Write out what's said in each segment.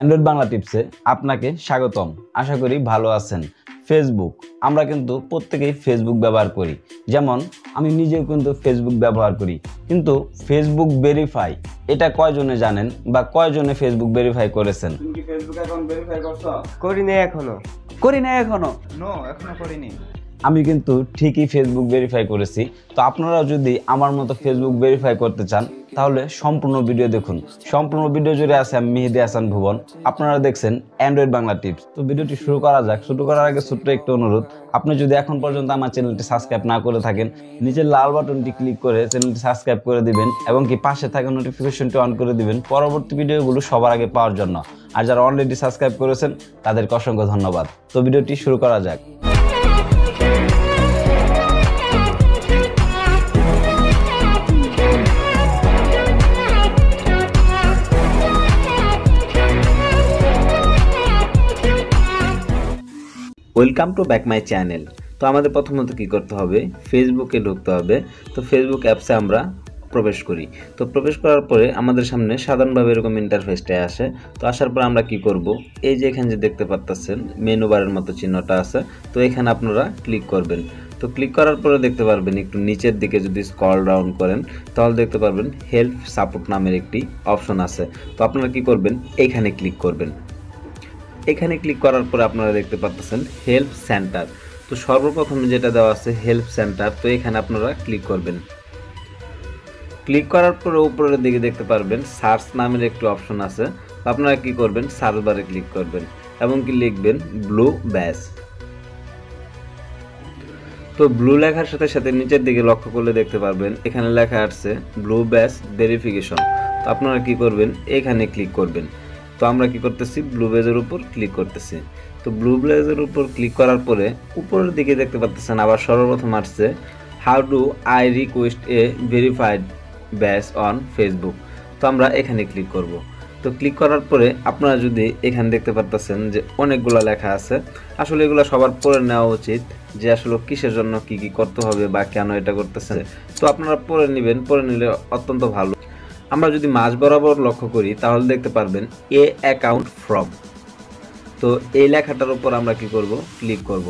Android Bangla টিপসে আপনাকে স্বাগতম। আশা করি ভালো আছেন। ফেসবুক, আমরা কিন্তু প্রত্যেকেই ফেসবুক ব্যবহার করি। যেমন আমি নিজেও কিন্তু ফেসবুক ব্যবহার করি, কিন্তু ফেসবুক ভেরিফাই এটা কয়জনে জানেন বা কয়জনে ফেসবুক ভেরিফাই করেছেন? তুমি কি ফেসবুক অ্যাকাউন্ট ভেরিফাই করছো? করিনি এখনো। এখনো করিনি। আমি কিন্তু ঠিকই ফেসবুক ভেরিফাই করেছি। তো আপনারাও যদি আমার মতো ফেসবুক ভেরিফাই করতে চান তাহলে সম্পূর্ণ ভিডিও দেখুন। সম্পূর্ণ ভিডিও জুড়ে আছে আমি মেহেদী হাসান ভুবন। আপনারা দেখছেন অ্যান্ড্রয়েড বাংলা টিপস। তো ভিডিওটি শুরু করা যাক। শুরু করার আগে ছোট্ট একটু অনুরোধ, আপনি যদি এখন পর্যন্ত আমার চ্যানেলটি সাবস্ক্রাইব না করে থাকেন, নিচের লাল বাটনটি ক্লিক করে চ্যানেলটি সাবস্ক্রাইব করে দিবেন এবং কি পাশে থাকা নোটিফিকেশনটি অন করে দিবেন পরবর্তী ভিডিওগুলো সবার আগে পাওয়ার জন্য। আর যারা অলরেডি সাবস্ক্রাইব করেছেন তাদেরকে অসংখ্য ধন্যবাদ। তো ভিডিওটি শুরু করা যাক। Welcome to back my channel. তো আমাদের প্রথমত কি করতে হবে, ফেসবুকে ঢুকতে হবে। তো ফেসবুক অ্যাপসে আমরা প্রবেশ করি। তো প্রবেশ করার পরে আমাদের সামনে সাধারণভাবে এরকম ইন্টারফেসটা আসে। তো আসার পর আমরা কি করব, এই যে এখানে যে দেখতে পাচ্ছেন মেনু বারের মতো চিহ্নটা আছে, তো এখানে আপনারা ক্লিক করবেন। তো ক্লিক করার পরে দেখতে পারবেন একটু নিচের দিকে যদি স্ক্রল ডাউন করেন তাহলে দেখতে পারবেন হেল্প সাপোর্ট নামের একটি অপশন আছে। তো আপনারা কি করবেন, এইখানে ক্লিক করবেন। এখানে ক্লিক করার পরে আপনারা দেখতে পাচ্ছেন হেল্প সেন্টার। তো সর্বপ্রথম যেটা দেওয়া আছে হেল্প সেন্টার, তো এখানে আপনারা ক্লিক করবেন। ক্লিক করার পরে উপরের দিকে দেখতে পারবেন সার্চ নামের একটি অপশন আছে। আপনারা কি করবেন, সার্চ বারে ক্লিক করবেন এবং কি লিখবেন ব্লু ব্যাজ। তো ব্লু লেখার সাথে সাথে নিচের দিকে লক্ষ্য করলে দেখতে পারবেন এখানে লেখা আছে ব্লু ব্যাজ ভেরিফিকেশন। তো আপনারা কি করবেন, এখানে ক্লিক করবেন। তো আমরা কি করতেছি, ব্লু ব্যাজের উপর ক্লিক করতেছি। তো ব্লু ব্যাজের উপর ক্লিক করার পরে উপরের দিকে দেখতে পাচ্ছেন আবার সর্বপ্রথম আসছে how do I request a verified badge on Facebook. তো আমরা এখানে ক্লিক করব। তো ক্লিক করার পরে আপনারা যদি এখানে দেখতে পাচ্ছেন যে অনেকগুলো লেখা আছে, আসলে এগুলো সবার পড়ে নেওয়া উচিত যে আসলে কিসের জন্য কি কি করতে হবে বা কেন এটা করতেছে। তো আপনারা পড়ে নেবেন, পড়ে নিলে অত্যন্ত ভালো। আমরা যদি মাঝ বরাবর লক্ষ্য করি তাহলে দেখতে পারবেন এ অ্যাকাউন্ট ফ্রম। তো এই লেখাটার উপর আমরা কি করব, ক্লিক করব।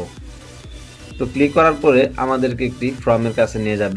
তো ক্লিক করার পরে আমাদেরকে একটি ফর্মের কাছে নিয়ে যাবে।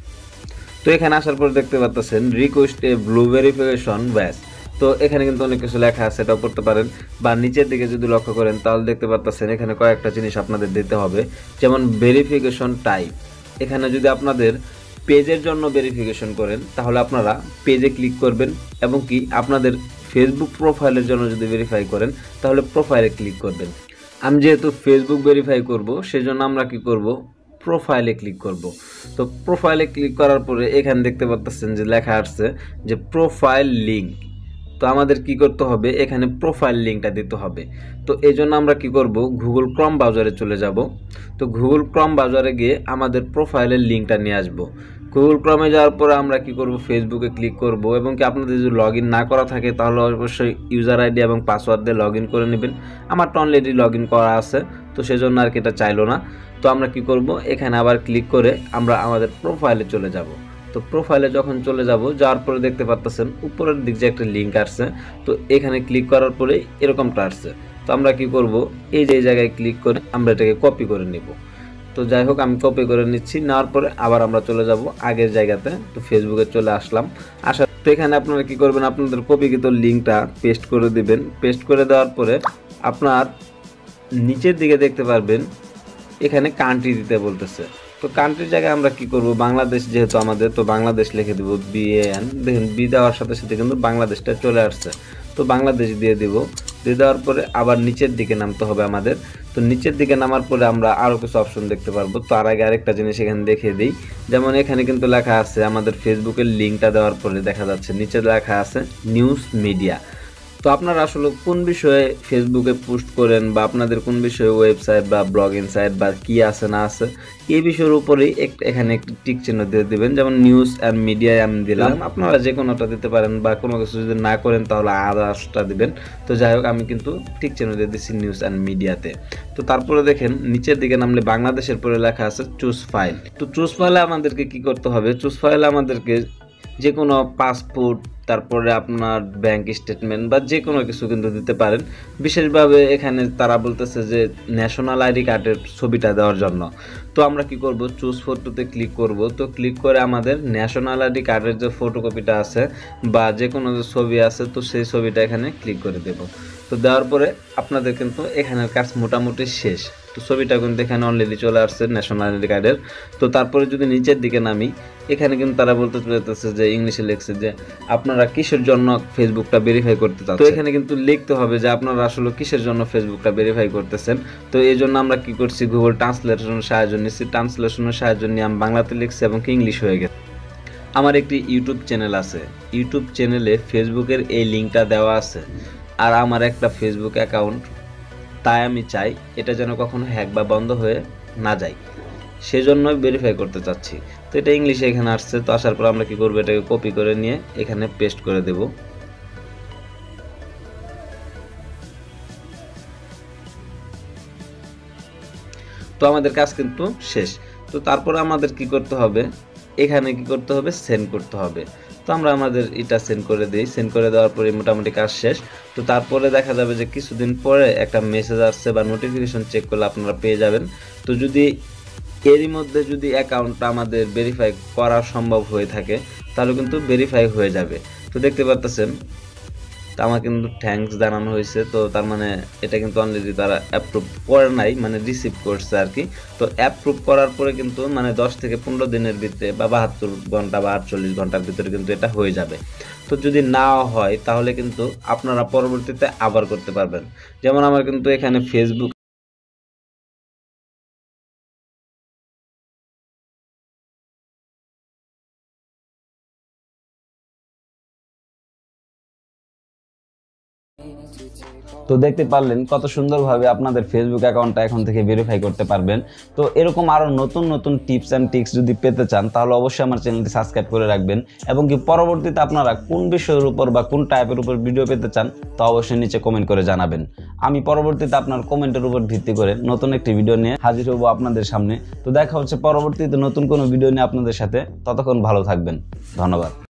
তো এখানে আসার পর দেখতে পাচ্ছেন request a blue verification badge. তো এখানে কিন্তু অনেক কিছু লেখা আছে, এটাও পড়তে পারেন। বা নিচের দিকে যদি লক্ষ্য করেন তাহলে দেখতে পাচ্ছেন এখানে কয়েকটা জিনিস আপনাদের দিতে হবে, যেমন ভেরিফিকেশন টাইপ। এখানে যদি আপনাদের পেজের জন্য ভেরিফিকেশন করেন তাহলে আপনারা পেজে ক্লিক করবেন এবং কি আপনাদের ফেসবুক প্রোফাইলের জন্য যদি ভেরিফাই করেন তাহলে প্রোফাইলে ক্লিক করবেন। আমি যেহেতু ফেসবুক ভেরিফাই করব সেজন্য আমরা কি করব, প্রোফাইলে ক্লিক করব। তো প্রোফাইলে ক্লিক করার পরে এখানে দেখতে পাচ্ছেন যে লেখা আসছে যে প্রোফাইল লিঙ্ক। তো আমাদের কি করতে হবে, এখানে প্রোফাইল লিঙ্কটা দিতে হবে। তো এই জন্য আমরা কি করব, গুগল ক্রোম ব্রাউজারে চলে যাব। তো গুগল ক্রোম ব্রাউজারে গিয়ে আমাদের প্রোফাইলের লিঙ্কটা নিয়ে আসব। গুগল ক্রমে যাওয়ার পরে আমরা কি করব, ফেসবুকে ক্লিক করব এবং কি আপনাদের যদি লগ ইন না করা থাকে তাহলে অবশ্যই ইউজার আইডি এবং পাসওয়ার্ড দিয়ে লগ ইন করে নেবেন। আমার তো অলরেডি লগ ইন করা আছে, তো সেজন্য আর কি এটা চাইলো না। তো আমরা কি করব, এখানে আবার ক্লিক করে আমরা আমাদের প্রোফাইলে চলে যাব। তো প্রোফাইলে যখন চলে যাব, যাওয়ার পরে দেখতে পাচ্ছেন উপরের দিক যে একটা লিঙ্ক আসছে, তো এখানে ক্লিক করার পরে এরকমটা আসছে। তো আমরা কি করব, এই যে জায়গায় ক্লিক করে আমরা এটাকে কপি করে নেব। তো যাই হোক আমি কপি করে নিচ্ছি, নেওয়ার পরে আবার আমরা চলে যাব আগের জায়গাতে। তো ফেসবুকে চলে আসলাম। তো এখানে আপনারা কি করবেন, আপনাদের কপিকৃত লিঙ্কটা পেস্ট করে দিবেন। পেস্ট করে দেওয়ার পরে আপনার নিচের দিকে দেখতে পারবেন এখানে কান্ট্রি দিতে বলতেছে। তো কান্ট্রির জায়গায় আমরা কি করব, বাংলাদেশ যেহেতু আমাদের, তো বাংলাদেশ লিখে দেব BAN। দেখেন বি দেওয়ার সাথে সাথে কিন্তু বাংলাদেশটা চলে আসছে। তো বাংলাদেশ দিয়ে দেব। দিয়ে দেওয়ার পরে আবার নিচের দিকে নামতে হবে আমাদের। তো নিচের দিকে নামার পরে আমরা আরও কিছু অপশন দেখতে পারবো। তো আর আগে আরেকটা জিনিস এখানে দেখিয়ে দিই, যেমন এখানে কিন্তু লেখা আছে আমাদের ফেসবুকের লিঙ্কটা দেওয়ার পরে দেখা যাচ্ছে নিচে লেখা আছে নিউজ মিডিয়া। তো আপনারা আসলে কোন বিষয়ে ফেসবুকে পোস্ট করেন বা আপনাদের কোন বিষয়ে ওয়েবসাইট বা ব্লগিং সাইট বা কি আছে না আছে এই বিষয়ের উপরেই এখানে একটি টিক চিহ্ন দিয়ে দিবেন। যেমন নিউজ অ্যান্ড মিডিয়ায় আমি দিলাম, আপনারা যে কোনোটা দিতে পারেন বা কোনো কিছু যদি না করেন তাহলে আদার্সটা দিবেন। তো যাই হোক আমি কিন্তু টিক চিহ্ন দিয়ে দিচ্ছি নিউজ অ্যান্ড মিডিয়াতে। তো তারপরে দেখেন নিচের দিকে নামলে বাংলাদেশের পরে লেখা আছে চুজ ফাইল। তো চুজ ফাইলে আমাদেরকে কি করতে হবে, চুজ ফাইলে আমাদেরকে যে কোনো পাসপোর্ট, তারপরে আপনার ব্যাংক স্টেটমেন্ট বা যে কোনো কিছু কিন্তু দিতে পারেন। বিশেষভাবে এখানে তারা বলতেছে যে ন্যাশনাল আইডি কার্ডের ছবিটা দেওয়ার জন্য। তো আমরা কি করব, চুজ ফটোতে ক্লিক করব। তো ক্লিক করে আমাদের ন্যাশনাল আইডি কার্ডের যে ফটোকপিটা আছে বা যে কোনো যে ছবি আছে, তো সেই ছবিটা এখানে ক্লিক করে দেব। তো দেওয়ার পরে আপনাদের কিন্তু এখানের কাজ মোটামুটি শেষ। তো ছবিটা কিন্তু এখানে অলরেডি চলে আসছে ন্যাশনাল আইডি কার্ডের। তো তারপরে যদি নিচের দিকে নামি, এখানে কিন্তু তারা বলতে চাইতেছে যে ইংলিশে লিখছে যে আপনারা কিসের জন্য ফেসবুকটা ভেরিফাই করতে চাচ্ছেন। তো এখানে কিন্তু লিখতে হবে যে আপনারা আসলে কিসের জন্য ফেসবুকটা ভেরিফাই করতেছেন। তো এই জন্য আমরা কি করছি, গুগল ট্রান্সলেশনের সাহায্য নিচ্ছি। ট্রান্সলেশনের সাহায্য নিয়ে আমি বাংলাতে লিখছি এবং ইংলিশ হয়ে গেছে। আমার একটি ইউটিউব চ্যানেল আছে, ইউটিউব চ্যানেলে ফেসবুকের এই লিঙ্কটা দেওয়া আছে। আর আমার একটা ফেসবুক অ্যাকাউন্ট, তাই আমি চাই এটা যেন কখনো হ্যাক বা বন্ধ হয়ে না যায়, সেজন্যই ভেরিফাই করতে চাচ্ছি। তো এটা ইংলিশে এখানে আসছে। তো আসার পর আমরা কি করব, এটাকে কপি করে নিয়ে এখানে পেস্ট করে দেব। তো আমাদের কাজ কিন্তু শেষ। তো তারপরে আমাদের কি করতে হবে, এখানে কি করতে হবে, সেন্ড করতে হবে। তো আমরা আমাদের এটা সেন্ড করে দিই। সেন্ড করে দেওয়ার পরে মোটামুটি কাজ শেষ। তো তারপরে দেখা যাবে যে কিছুদিন পরে একটা মেসেজ আসছে বা নোটিফিকেশন চেক করলে আপনারা পেয়ে যাবেন। তো যদি এরই মধ্যে যদি অ্যাকাউন্টটা আমাদের ভেরিফাই করা সম্ভব হয়ে থাকে, তাহলে কিন্তু ভেরিফাই হয়ে যাবে। তো দেখতে পাচ্ছেন, তো আমার কিন্তু থ্যাঙ্কস জানানো হয়েছে। তো তার মানে এটা কিন্তু অলরেডি তারা অ্যাপ্রুভ করে নাই, মানে রিসিভ করছে আর কি। তো অ্যাপ্রুভ করার পরে কিন্তু মানে 10 থেকে 15 দিনের ভিতরে বা 72 ঘন্টা বা 48 ঘন্টার ভিতরে কিন্তু এটা হয়ে যাবে। তো যদি না হয় তাহলে কিন্তু আপনারা পরবর্তীতে আবার করতে পারবেন। যেমন আমার কিন্তু এখানে ফেসবুক তো দেখতে পারলেন কত সুন্দরভাবে আপনাদের ফেসবুক অ্যাকাউন্টটা এখন থেকে ভেরিফাই করতে পারবেন। তো এরকম আরো নতুন নতুন টিপস অ্যান্ড ট্রিক্স যদি পেতে চান, তাহলে অবশ্যই আমার চ্যানেলটি সাবস্ক্রাইব করে রাখবেন। এবং কি পরবর্তীতে আপনারা কোন বিষয়ের উপর বা কোন টাইপের উপর ভিডিও পেতে চান, তা অবশ্যই নিচে কমেন্ট করে জানাবেন। আমি পরবর্তীতে আপনার কমেন্টের উপর ভিত্তি করে নতুন একটি ভিডিও নিয়ে হাজির হব আপনাদের সামনে। তো দেখা হচ্ছে পরবর্তীতে নতুন কোনো ভিডিও নিয়ে আপনাদের সাথে। ততক্ষণ ভালো থাকবেন। ধন্যবাদ।